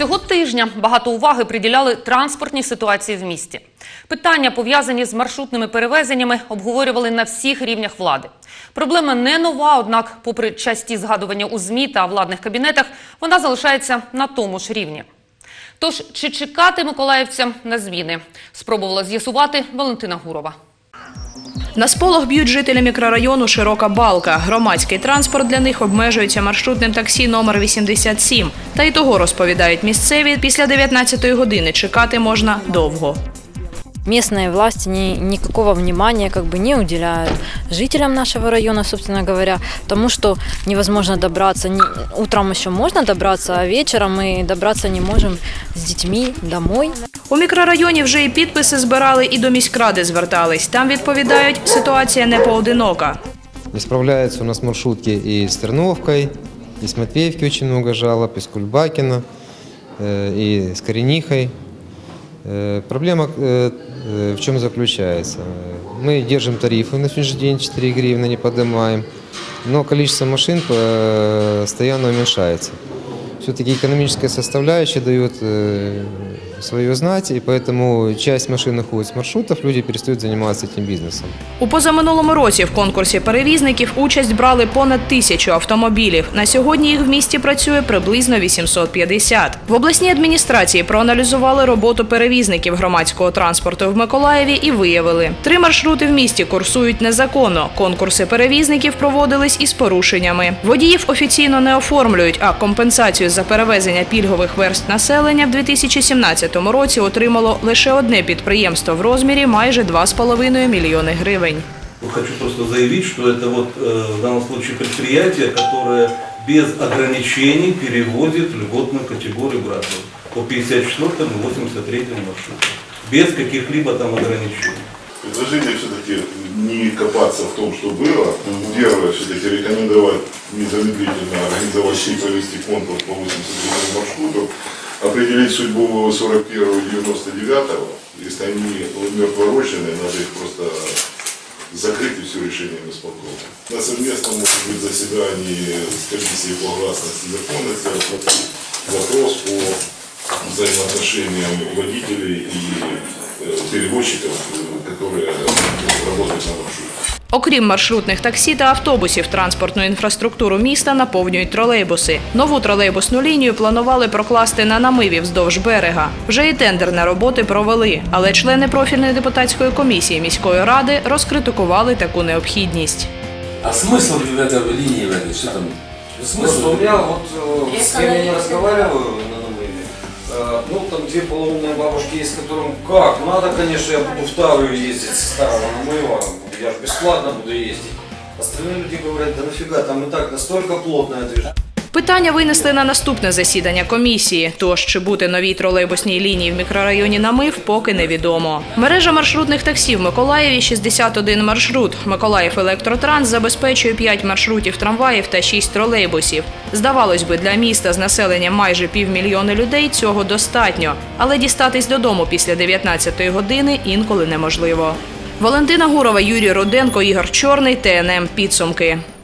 Цього тижня багато уваги приділяли транспортній ситуації в місті. Питання, пов'язані з маршрутними перевезеннями, обговорювали на всіх рівнях влади. Проблема не нова, однак, попри часті згадування у ЗМІ та владних кабінетах, вона залишається на тому ж рівні. Тож, чи чекати миколаївцям на зміни? Спробувала з'ясувати Валентина Гурова. На сполох б'ють жителі мікрорайону Широка Балка. Громадський транспорт для них обмежується маршрутним таксі номер 87. Та й того, розповідають місцеві, після 19-ї години чекати можна довго. Местные власти никакого внимания не уделяют жителям нашего района, собственно говоря, тому что невозможно добраться. Утром еще можно добраться, а вечером мы добраться не можем с детьми домой. У мікрорайоні вже і підписи збирали, і до міськради звертались. Там відповідають, ситуація не поодинока. Не справляются у нас маршрутки и с Терновкой, и с Матвеевки очень много жалоб, и с Кульбакина, и с Коренихой. Проблема в чем заключается? Мы держим тарифы на сегодняшний день, 4 гривны не поднимаем, но количество машин постоянно уменьшается. Все-таки экономическая составляющая дает свое знать, и поэтому часть машин уходит с маршрутов, люди перестают заниматься этим бизнесом. У позаминулому році в конкурсі перевізників участь брали понад 1000 автомобілів. На сьогодні їх в місті працює приблизно 850. В обласній адміністрації проаналізували роботу перевізників громадського транспорту в Миколаєві і виявили, 3 маршрути в місті курсують незаконно. Конкурси перевізників проводились із порушеннями. Водіїв офіційно не оформлюють, а компенсацію за перевезення пільгових верств населення в 2017 році отримало лише одне підприємство в розмірі майже 2,5 мільйони гривень. Хочу просто заявить, что это в данном случае предприятие, которое без ограничений перевозит льготную категорию граждан по 54 и 83 маршруту. Без каких-либо там ограничений. Предложение все-таки не копаться в том, что было. Первое, все-таки рекомендовать незамедлительно организовать и провести конкурс по 83 маршруту, определить судьбу 41-го и 99-го. Если они мертворождены, надо их просто закрыть и все решением исполкома. На совместном, может быть, заседании с комиссией по гласности и законности рассмотреть вопрос по взаимоотношениям водителей и перевозчиков, которые работают на маршруте. Окрім маршрутних таксі та автобусів, транспортну інфраструктуру міста наповнюють тролейбуси. Нову тролейбусну лінію планували прокласти на намиві вздовж берега. Вже і тендер на роботи провели, але члени профільної депутатської комісії міської ради розкритикували таку необхідність. А смысл в этой линии, что там? Смысл? У меня с кем я не разговариваю на намыве, там 2 полоумные бабушки есть, которым как? Надо, конечно, я буду в Таврию ездить со старого намыва. Я же бесплатно буду ездить. Остальные люди говорят, да нафига, там и так настолько плотная движение. Питання винесли на наступне засідання комісії. Тож, чи бути новій тролейбусній лінії в мікрорайоні Намив, поки невідомо. Мережа маршрутних таксі в Миколаєві – 61 маршрут. Миколаїв Електротранс забезпечує 5 маршрутів трамваїв та 6 тролейбусів. Здавалось би, для міста з населенням майже 500 000 людей цього достатньо. Але дістатись додому після 19-ї години інколи неможливо. Валентина Гурова, Юрій Руденко, Ігор Чорний, ТНМ. Підсумки.